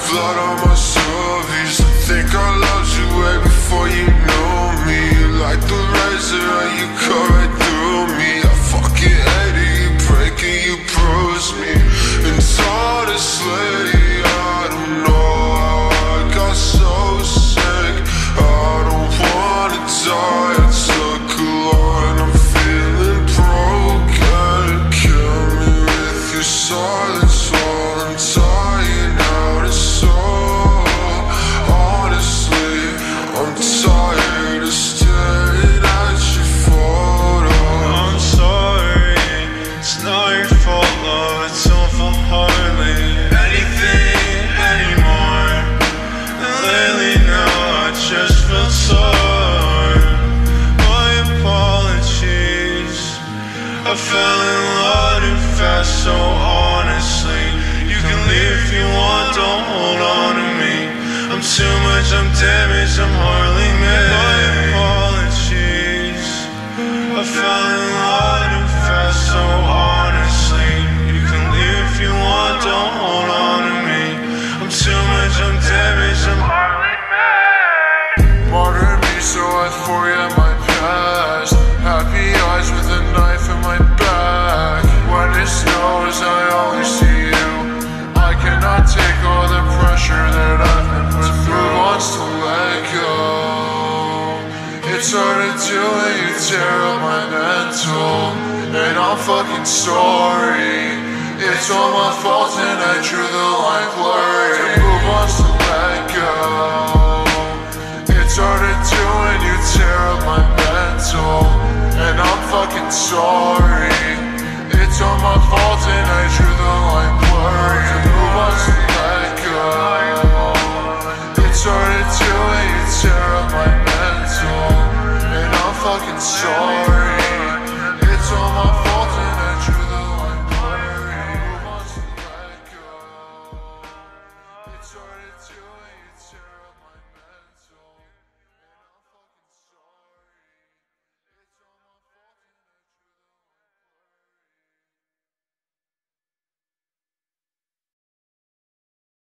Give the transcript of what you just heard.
blood on my surface. I think I loved you way before you knew me. Like the razor, you cut right through me. I fucking hate it, you break it, you bruise me. And honestly, I don't know how I got so sick. I don't wanna die, I took a line, I'm feeling broken. Kill me with your silence while I'm dying out of soul. Honestly, I'm tired of staring at your photo. I'm sorry, it's not your fault, love, it's awful hardly anything anymore. And lately now I just feel sore. My apologies, I fell in love too fast, so honestly, you can leave if you want, don't hold on to me. I'm too much, I'm damaged, I'm hardly made. My apologies, I fell in love too fast, so honestly, you can leave if you want, don't hold on to me. I'm too much, I'm damaged, I'm hardly made. Modern me, so I forget my past. Happy eyes with a knife in my back. When it snows, I only see you. I cannot take all the pressure that I've been put through. Wants to let go. It's hard to do when you tear up my mental. And I'm fucking sorry. It's all my fault and I drew the line blurry. Who wants to let go? It's hard to do when you tear up my mental. And I'm fucking sorry. It's all my fault and I drew the line blurry. Who wants to let go? It's hard to do when you tear up my mental. And I'm fucking sorry.